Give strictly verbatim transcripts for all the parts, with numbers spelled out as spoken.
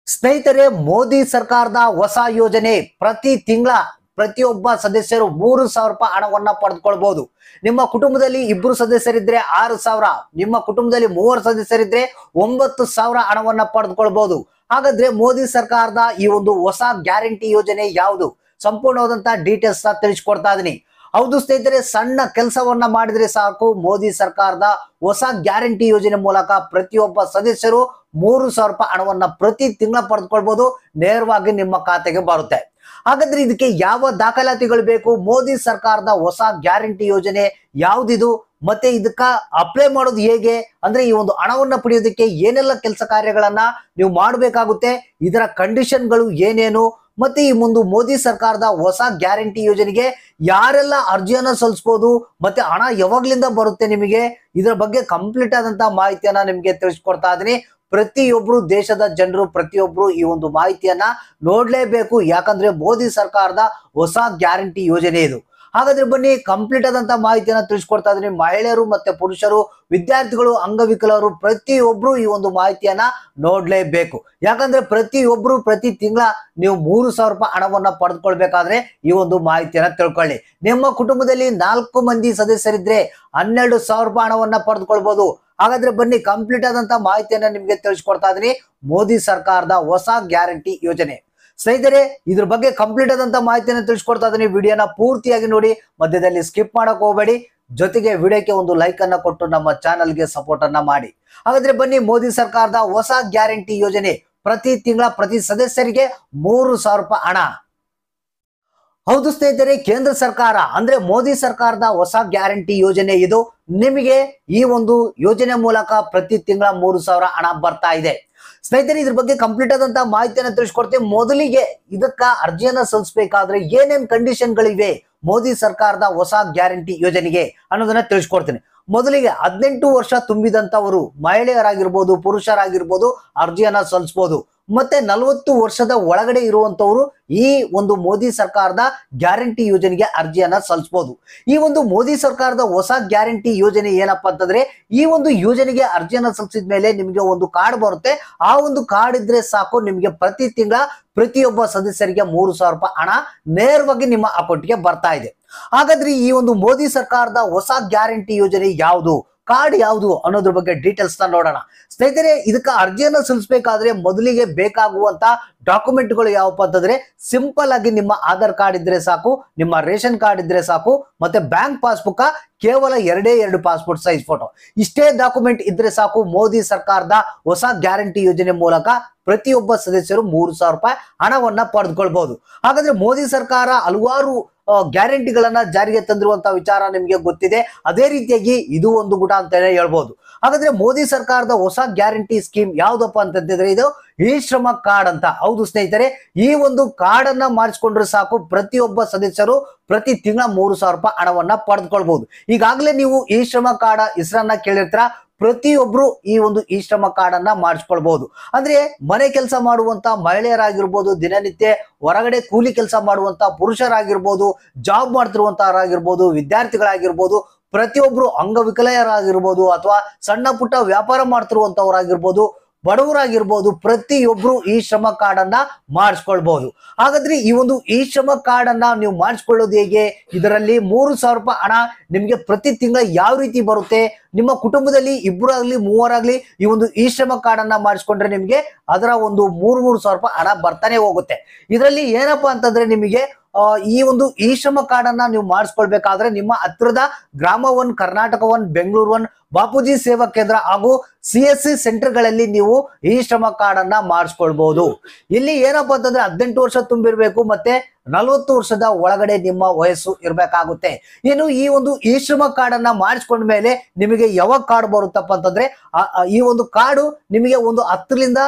ಸ್ನೇಹಿತರೆ, ಮೋದಿ ಸರ್ಕಾರದ ಹೊಸ ಯೋಜನೆ ಪ್ರತಿ ತಿಂಗಳ ಪ್ರತಿಯೊಬ್ಬ ಸದಸ್ಯರು ಮೂರು ಸಾವಿರ ರೂಪಾಯಿ ಹಣವನ್ನ ಪಡೆದುಕೊಳ್ಬಹುದು. ನಿಮ್ಮ ಕುಟುಂಬದಲ್ಲಿ ಇಬ್ಬರು ಸದಸ್ಯರಿದ್ರೆ ಆರು ಸಾವಿರ, ನಿಮ್ಮ ಕುಟುಂಬದಲ್ಲಿ ಮೂವರು ಸದಸ್ಯರಿದ್ರೆ ಒಂಬತ್ತು ಸಾವಿರ ಹಣವನ್ನ ಪಡೆದುಕೊಳ್ಬಹುದು. ಹಾಗಾದ್ರೆ ಮೋದಿ ಸರ್ಕಾರದ ಈ ಒಂದು ಹೊಸ ಗ್ಯಾರಂಟಿ ಯೋಜನೆ ಯಾವುದು? ಸಂಪೂರ್ಣವಾದಂತ ಡೀಟೇಲ್ಸ್ ತಿಳಿಸ್ಕೊಡ್ತಾ ಇದೀನಿ. ಹೌದು ಸ್ನೇಹಿತರೆ, ಸಣ್ಣ ಕೆಲಸವನ್ನ ಮಾಡಿದ್ರೆ ಸಾಕು, ಮೋದಿ ಸರ್ಕಾರದ ಹೊಸ ಗ್ಯಾರಂಟಿ ಯೋಜನೆ ಮೂಲಕ ಪ್ರತಿಯೊಬ್ಬ ಸದಸ್ಯರು ಮೂರು ಸಾವಿರ ರೂಪಾಯಿ ಹಣವನ್ನ ಪ್ರತಿ ತಿಂಗಳ ಪಡೆದುಕೊಳ್ಬಹುದು. ನೇರವಾಗಿ ನಿಮ್ಮ ಖಾತೆಗೆ ಬರುತ್ತೆ. ಹಾಗಾದ್ರೆ ಇದಕ್ಕೆ ಯಾವ ದಾಖಲಾತಿಗಳು ಬೇಕು? ಮೋದಿ ಸರ್ಕಾರದ ಹೊಸ ಗ್ಯಾರಂಟಿ ಯೋಜನೆ ಯಾವ್ದಿದು, ಮತ್ತೆ ಇದಕ್ಕ ಅಪ್ಲೈ ಮಾಡೋದು ಹೇಗೆ, ಅಂದ್ರೆ ಈ ಒಂದು ಹಣವನ್ನ ಪಡೆಯೋದಕ್ಕೆ ಏನೆಲ್ಲ ಕೆಲಸ ಕಾರ್ಯಗಳನ್ನ ನೀವು ಮಾಡಬೇಕಾಗುತ್ತೆ, ಇದರ ಕಂಡೀಷನ್ಗಳು ಏನೇನು, ಮತ್ತೆ ಈ ಒಂದು ಮೋದಿ ಸರ್ಕಾರದ ಹೊಸ ಗ್ಯಾರಂಟಿ ಯೋಜನೆಗೆ ಯಾರೆಲ್ಲ ಅರ್ಜಿಯನ್ನ ಸಲ್ಲಿಸಬಹುದು, ಮತ್ತೆ ಹಣ ಯಾವಾಗ್ಲಿಂದ ಬರುತ್ತೆ ನಿಮಗೆ, ಇದರ ಬಗ್ಗೆ ಕಂಪ್ಲೀಟ್ ಆದಂತಹ ಮಾಹಿತಿಯನ್ನ ನಿಮ್ಗೆ ತಿಳಿಸ್ಕೊಡ್ತಾ ಇದೀನಿ. ಪ್ರತಿಯೊಬ್ರು ದೇಶದ ಜನರು ಪ್ರತಿಯೊಬ್ರು ಈ ಒಂದು ಮಾಹಿತಿಯನ್ನ ನೋಡ್ಲೇಬೇಕು, ಯಾಕಂದ್ರೆ ಮೋದಿ ಸರ್ಕಾರದ ಹೊಸ ಗ್ಯಾರಂಟಿ ಯೋಜನೆ ಇದು. ಹಾಗಾದ್ರೆ ಬನ್ನಿ ಕಂಪ್ಲೀಟ್ ಆದಂತ ಮಾಹಿತಿಯನ್ನ ತಿಳಿಸ್ಕೊಡ್ತಾ ಇದೀನಿ. ಮಹಿಳೆಯರು ಮತ್ತೆ ಪುರುಷರು, ವಿದ್ಯಾರ್ಥಿಗಳು, ಅಂಗವಿಕಲರು ಪ್ರತಿಯೊಬ್ರು ಈ ಒಂದು ಮಾಹಿತಿಯನ್ನ ನೋಡ್ಲೇಬೇಕು. ಯಾಕಂದ್ರೆ ಪ್ರತಿಯೊಬ್ರು ಪ್ರತಿ ತಿಂಗಳ ನೀವು ಮೂರು ಸಾವಿರ ರೂಪಾಯಿ ಹಣವನ್ನ ಪಡೆದುಕೊಳ್ಬೇಕಾದ್ರೆ ಈ ಒಂದು ಮಾಹಿತಿಯನ್ನ ತಿಳ್ಕೊಳ್ಳಿ. ನಿಮ್ಮ ಕುಟುಂಬದಲ್ಲಿ ನಾಲ್ಕು ಮಂದಿ ಸದಸ್ಯರಿದ್ರೆ ಹನ್ನೆರಡು ಸಾವಿರ ರೂಪಾಯಿ ಹಣವನ್ನ ಪಡೆದುಕೊಳ್ಬಹುದು. ಹಾಗಾದ್ರೆ ಬನ್ನಿ ಕಂಪ್ಲೀಟ್ ಆದಂತ ಮಾಹಿತಿಯನ್ನ ನಿಮ್ಗೆ ತಿಳಿಸ್ಕೊಡ್ತಾ ಇದೀನಿ. ಮೋದಿ ಸರ್ಕಾರದ ಹೊಸ ಗ್ಯಾರಂಟಿ ಯೋಜನೆ. ಸ್ನೇಹಿತರೆ, ಇದ್ರ ಬಗ್ಗೆ ಕಂಪ್ಲೀಟ್ ಆದಂತ ಮಾಹಿತಿಯನ್ನು ತಿಳಿಸ್ಕೊಡ್ತಾ ಇದೀನಿ. ವಿಡಿಯೋನ ಪೂರ್ತಿಯಾಗಿ ನೋಡಿ, ಮಧ್ಯದಲ್ಲಿ ಸ್ಕಿಪ್ ಮಾಡಕ್ ಹೋಗಬೇಡಿ. ಜೊತೆಗೆ ವಿಡಿಯೋಕ್ಕೆ ಒಂದು ಲೈಕ್ ಅನ್ನ ಕೊಟ್ಟು ನಮ್ಮ ಚಾನಲ್ಗೆ ಸಪೋರ್ಟ್ ಅನ್ನ ಮಾಡಿ. ಹಾಗಾದ್ರೆ ಬನ್ನಿ, ಮೋದಿ ಸರ್ಕಾರದ ಹೊಸ ಗ್ಯಾರಂಟಿ ಯೋಜನೆ ಪ್ರತಿ ತಿಂಗಳ ಪ್ರತಿ ಸದಸ್ಯರಿಗೆ ಮೂರು ಸಾವಿರ ರೂಪಾಯಿ ಹಣ. ಹೌದು ಸ್ನೇಹಿತರೆ, ಕೇಂದ್ರ ಸರ್ಕಾರ ಅಂದ್ರೆ ಮೋದಿ ಸರ್ಕಾರದ ಹೊಸ ಗ್ಯಾರಂಟಿ ಯೋಜನೆ ಇದು. ನಿಮಗೆ ಈ ಒಂದು ಯೋಜನೆ ಮೂಲಕ ಪ್ರತಿ ತಿಂಗಳ ಮೂರು ಸಾವಿರ ಹಣ ಬರ್ತಾ ಇದೆ. ಸ್ನೇಹಿತರೆ, ಇದ್ರ ಬಗ್ಗೆ ಕಂಪ್ಲೀಟ್ ಆದಂತಹ ಮಾಹಿತಿಯನ್ನ ತಿಳಿಸ್ಕೊಡ್ತೇವೆ. ಮೊದಲಿಗೆ ಇದಕ್ಕ ಅರ್ಜಿಯನ್ನ ಸಲ್ಲಿಸಬೇಕಾದ್ರೆ ಏನೇನ್ ಕಂಡೀಷನ್ ಗಳಿವೆ ಮೋದಿ ಸರ್ಕಾರದ ಹೊಸ ಗ್ಯಾರಂಟಿ ಯೋಜನೆಗೆ ಅನ್ನೋದನ್ನ ತಿಳಿಸ್ಕೊಡ್ತೀನಿ. ಮೊದಲಿಗೆ ಹದಿನೆಂಟು ವರ್ಷ ತುಂಬಿದಂತವರು, ಮಹಿಳೆಯರಾಗಿರ್ಬೋದು ಪುರುಷರಾಗಿರ್ಬೋದು, ಅರ್ಜಿಯನ್ನ ಸಲ್ಲಿಸಬಹುದು. ಮತ್ತೆ ನಲವತ್ತು ವರ್ಷದ ಒಳಗಡೆ ಇರುವಂತವರು ಈ ಒಂದು ಮೋದಿ ಸರ್ಕಾರದ ಗ್ಯಾರಂಟಿ ಯೋಜನೆಗೆ ಅರ್ಜಿಯನ್ನ ಸಲ್ಲಿಸಬಹುದು. ಈ ಒಂದು ಮೋದಿ ಸರ್ಕಾರದ ಹೊಸ ಗ್ಯಾರಂಟಿ ಯೋಜನೆ ಏನಪ್ಪಾ ಅಂತಂದ್ರೆ, ಈ ಒಂದು ಯೋಜನೆಗೆ ಅರ್ಜಿಯನ್ನ ಸಲ್ಲಿಸಿದ ಮೇಲೆ ನಿಮಗೆ ಒಂದು ಕಾರ್ಡ್ ಬರುತ್ತೆ. ಆ ಒಂದು ಕಾರ್ಡ್ ಇದ್ರೆ ಸಾಕು, ನಿಮಗೆ ಪ್ರತಿ ತಿಂಗಳ ಪ್ರತಿಯೊಬ್ಬ ಸದಸ್ಯರಿಗೆ ಮೂರು ಸಾವಿರ ರೂಪಾಯಿ ಹಣ ನೇರವಾಗಿ ನಿಮ್ಮ ಅಕೌಂಟ್ಗೆ ಬರ್ತಾ ಇದೆ. ಹಾಗಾದ್ರೆ ಈ ಒಂದು ಮೋದಿ ಸರ್ಕಾರದ ಹೊಸ ಗ್ಯಾರಂಟಿ ಯೋಜನೆ ಯಾವುದು, ಕಾರ್ಡ್ ಯಾವುದು ಅನ್ನೋದ್ರ ಬಗ್ಗೆ ಡೀಟೇಲ್ಸ್ ನ ನೋಡೋಣ. ಸ್ನೇಹಿತರೆ, ಇದಕ್ಕೆ ಅರ್ಜಿಯನ್ನ ಸಲ್ಲಿಸಬೇಕಾದ್ರೆ ಮೊದಲಿಗೆ ಬೇಕಾಗುವಂತ ಡಾಕ್ಯುಮೆಂಟ್ಗಳು ಯಾವಪ್ಪ ಅಂತಂದ್ರೆ, ಸಿಂಪಲ್ ಆಗಿ ನಿಮ್ಮ ಆಧಾರ್ ಕಾರ್ಡ್ ಇದ್ರೆ ಸಾಕು, ನಿಮ್ಮ ರೇಷನ್ ಕಾರ್ಡ್ ಇದ್ರೆ ಸಾಕು, ಮತ್ತೆ ಬ್ಯಾಂಕ್ ಪಾಸ್ಬುಕ್, ಕೇವಲ ಎರಡೇ ಎರಡು ಪಾಸ್ಪೋರ್ಟ್ ಸೈಜ್ ಫೋಟೋ, ಇಷ್ಟೇ ಡಾಕ್ಯುಮೆಂಟ್ ಇದ್ರೆ ಸಾಕು. ಮೋದಿ ಸರ್ಕಾರದ ಹೊಸ ಗ್ಯಾರಂಟಿ ಯೋಜನೆ ಮೂಲಕ ಪ್ರತಿಯೊಬ್ಬ ಸದಸ್ಯರು ಮೂರು ಸಾವಿರ ರೂಪಾಯಿ ಹಣವನ್ನ ಪಡೆದುಕೊಳ್ಬಹುದು. ಹಾಗಾದ್ರೆ ಮೋದಿ ಸರ್ಕಾರ ಹಲವಾರು ಗ್ಯಾರಂಟಿಗಳನ್ನ ಜಾರಿಗೆ ತಂದಿರುವಂತಹ ವಿಚಾರ ನಿಮಗೆ ಗೊತ್ತಿದೆ. ಅದೇ ರೀತಿಯಾಗಿ ಇದು ಒಂದು ಗುಣ ಅಂತಾನೆ ಹೇಳ್ಬೋದು. ಹಾಗಾದ್ರೆ ಮೋದಿ ಸರ್ಕಾರದ ಹೊಸ ಗ್ಯಾರಂಟಿ ಸ್ಕೀಮ್ ಯಾವ್ದಪ್ಪ ಅಂತಂದ್ರೆ, ಇದು ಈ ಶ್ರಮ ಕಾರ್ಡ್ ಅಂತ. ಹೌದು ಸ್ನೇಹಿತರೆ, ಈ ಒಂದು ಕಾರ್ಡ್ ಅನ್ನ ಮಾಡಿಸ್ಕೊಂಡ್ರೆ ಸಾಕು, ಪ್ರತಿಯೊಬ್ಬ ಸದಸ್ಯರು ಪ್ರತಿ ತಿಂಗಳ ಮೂರು ಸಾವಿರ ರೂಪಾಯಿ ಹಣವನ್ನ ಪಡೆದುಕೊಳ್ಬಹುದು. ಈಗಾಗಲೇ ನೀವು ಈ ಶ್ರಮ ಕಾರ್ಡ್ ಹೆಸರನ್ನ ಕೇಳಿರ್ತೀರ. ಪ್ರತಿಯೊಬ್ರು ಈ ಒಂದು ಈ ಶ್ರಮ ಕಾರ್ಡ್ ಅನ್ನ ಮಾಡಿಸ್ಕೊಳ್ಬಹುದು. ಅಂದ್ರೆ ಮನೆ ಕೆಲಸ ಮಾಡುವಂತ ಮಹಿಳೆಯರಾಗಿರ್ಬೋದು, ದಿನನಿತ್ಯ ಹೊರಗಡೆ ಕೂಲಿ ಕೆಲಸ ಮಾಡುವಂತ ಪುರುಷರಾಗಿರ್ಬೋದು, ಜಾಬ್ ಮಾಡ್ತಿರುವಂತವರಾಗಿರ್ಬೋದು, ವಿದ್ಯಾರ್ಥಿಗಳಾಗಿರ್ಬೋದು, ಪ್ರತಿಯೊಬ್ರು ಅಂಗವಿಕಲರಾಗಿರ್ಬೋದು, ಅಥವಾ ಸಣ್ಣ ಪುಟ್ಟ ವ್ಯಾಪಾರ ಮಾಡ್ತಿರುವಂತವರಾಗಿರ್ಬೋದು, ಬಡವರಾಗಿರ್ಬೋದು, ಪ್ರತಿಯೊಬ್ರು ಈ ಶ್ರಮ ಕಾರ್ಡ್ ಅನ್ನ ಮಾಡಿಸ್ಕೊಳ್ಬಹುದು. ಹಾಗಾದ್ರೆ ಈ ಒಂದು ಈ ಶ್ರಮ ಕಾರ್ಡ್ ಅನ್ನ ನೀವು ಮಾಡಿಸ್ಕೊಳ್ಳೋದು ಹೇಗೆ? ಇದರಲ್ಲಿ ಮೂರು ಸಾವಿರ ರೂಪಾಯಿ ಹಣ ನಿಮ್ಗೆ ಪ್ರತಿ ತಿಂಗಳ ಯಾವ ರೀತಿ ಬರುತ್ತೆ? ನಿಮ್ಮ ಕುಟುಂಬದಲ್ಲಿ ಇಬ್ಬರಾಗ್ಲಿ ಮೂವರಾಗ್ಲಿ ಈ ಒಂದು ಈ ಶ್ರಮ ಕಾರ್ಡ್ ಅನ್ನ ಮಾಡಿಸ್ಕೊಂಡ್ರೆ ನಿಮ್ಗೆ ಅದರ ಒಂದು ಮೂರು ಮೂರು ಸಾವಿರ ರೂಪಾಯಿ ಹಣ ಬರ್ತಾನೆ ಹೋಗುತ್ತೆ. ಇದರಲ್ಲಿ ಏನಪ್ಪಾ ಅಂತಂದ್ರೆ, ನಿಮಗೆ ಈ ಒಂದು ಈ ಶ್ರಮ ಕಾರ್ಡ್ ಅನ್ನ ನೀವು ಮಾಡಿಸ್ಕೊಳ್ಬೇಕಾದ್ರೆ ನಿಮ್ಮ ಹತ್ರದ Grama one, Karnataka one, Bengaluru one, Bapuji Seva Kendra ಹಾಗೂ ಸಿ ಎಸ್ ಸಿ ಸೆಂಟರ್ ಗಳಲ್ಲಿ ನೀವು ಈ ಶ್ರಮ ಕಾರ್ಡ್ ಅನ್ನ ಮಾಡಿಸ್ಕೊಳ್ಬಹುದು. ಇಲ್ಲಿ ಏನಪ್ಪಾ ಅಂತಂದ್ರೆ ಹದಿನೆಂಟು ವರ್ಷ ತುಂಬಿರ್ಬೇಕು, ಮತ್ತೆ ನಲವತ್ತು ವರ್ಷದ ಒಳಗಡೆ ನಿಮ್ಮ ವಯಸ್ಸು ಇರ್ಬೇಕಾಗುತ್ತೆ. ಏನು ಈ ಒಂದು ಈ ಶ್ರಮ ಕಾರ್ಡ್ ಅನ್ನ ಮಾಡಿಸ್ಕೊಂಡ ಮೇಲೆ ನಿಮಗೆ ಯಾವಾಗ ಕಾರ್ಡ್ ಬರುತ್ತಪ್ಪ ಅಂತಂದ್ರೆ, ಈ ಒಂದು ಕಾರ್ಡು ನಿಮಗೆ ಒಂದು ಹತ್ತರಿಂದ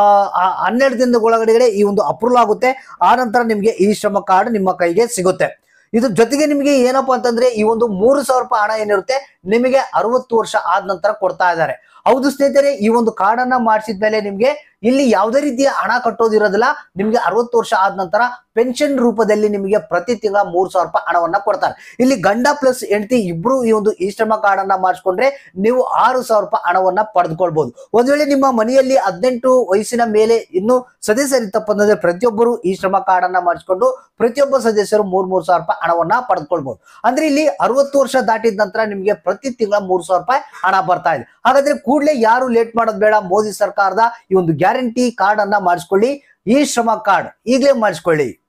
ಆ ಹನ್ನೆರಡು ದಿನದ ಒಳಗಡೆ ಈ ಒಂದು ಅಪ್ರೂವಲ್ ಆಗುತ್ತೆ. ಆ ನಂತರ ನಿಮಗೆ ಈ ಶ್ರಮ ಕಾರ್ಡ್ ನಿಮ್ಮ ಕೈಗೆ ಸಿಗುತ್ತೆ. ಇದ್ರ ಜೊತೆಗೆ ನಿಮಗೆ ಏನಪ್ಪಾ ಅಂತಂದ್ರೆ, ಈ ಒಂದು ಮೂರು ಸಾವಿರ ರೂಪಾಯಿ ಹಣ ಏನಿರುತ್ತೆ ನಿಮಗೆ ಅರವತ್ತು ವರ್ಷ ಆದ ನಂತರ ಕೊಡ್ತಾ ಇದ್ದಾರೆ. ಹೌದು ಸ್ನೇಹಿತರೆ, ಈ ಒಂದು ಕಾರ್ಡ್ ಅನ್ನ ಮಾಡಿಸಿದ್ಮೇಲೆ ನಿಮ್ಗೆ ಇಲ್ಲಿ ಯಾವುದೇ ರೀತಿಯ ಹಣ ಕಟ್ಟೋದಿರೋದಿಲ್ಲ. ನಿಮ್ಗೆ ಅರವತ್ತು ವರ್ಷ ಆದ ನಂತರ ಪೆನ್ಷನ್ ರೂಪದಲ್ಲಿ ನಿಮಗೆ ಪ್ರತಿ ತಿಂಗಳ ಮೂರ್ ಸಾವಿರ ರೂಪಾಯಿ ಹಣವನ್ನ ಕೊಡ್ತಾರೆ. ಇಲ್ಲಿ ಗಂಡ ಪ್ಲಸ್ ಹೆಂಡತಿ ಇಬ್ರು ಈ ಒಂದು ಈ ಶ್ರಮ ಕಾರ್ಡ್ ಅನ್ನ ಮಾಡಿಸ್ಕೊಂಡ್ರೆ ನೀವು ಆರು ಸಾವಿರ ರೂಪಾಯಿ ಹಣವನ್ನ ಪಡೆದುಕೊಳ್ಬಹುದು. ಒಂದ್ ವೇಳೆ ನಿಮ್ಮ ಮನೆಯಲ್ಲಿ ಹದಿನೆಂಟು ವಯಸ್ಸಿನ ಮೇಲೆ ಇನ್ನು ಸದಸ್ಯರಿತ್ತಪ್ಪ ಅಂದ್ರೆ ಪ್ರತಿಯೊಬ್ಬರು ಈ ಶ್ರಮ ಕಾರ್ಡ್ ಅನ್ನ ಮಾಡಿಸ್ಕೊಂಡು ಪ್ರತಿಯೊಬ್ಬ ಸದಸ್ಯರು ಮೂರ್ ಮೂರ್ ಸಾವಿರ ರೂಪಾಯಿ ಹಣವನ್ನ ಪಡೆದುಕೊಳ್ಬಹುದು. ಅಂದ್ರೆ ಇಲ್ಲಿ ಅರವತ್ತು ವರ್ಷ ದಾಟಿದ ನಂತರ ನಿಮ್ಗೆ ಪ್ರತಿ ತಿಂಗಳ ಮೂರ್ ಸಾವಿರ ರೂಪಾಯಿ ಹಣ ಬರ್ತಾ ಇದೆ. ಹಾಗಾದ್ರೆ ಕೂಡಲೇ ಯಾರು ಲೇಟ್ ಮಾಡೋದ್ ಬೇಡ. ಮೋದಿ ಸರ್ಕಾರದ ಈ ಒಂದು ಗ್ಯಾರಂಟಿ ಕಾರ್ಡ್ ಅನ್ನ ಮಾಡಿಸ್ಕೊಳ್ಳಿ. ಈ ಶ್ರಮ ಕಾರ್ಡ್ ಈಗಲೇ ಮಾಡಿಸ್ಕೊಳ್ಳಿ.